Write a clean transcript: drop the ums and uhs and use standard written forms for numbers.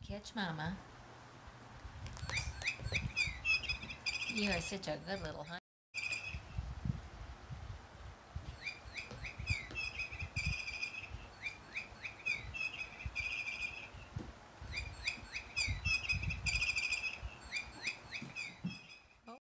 catch Mama. You are such a good little hunter.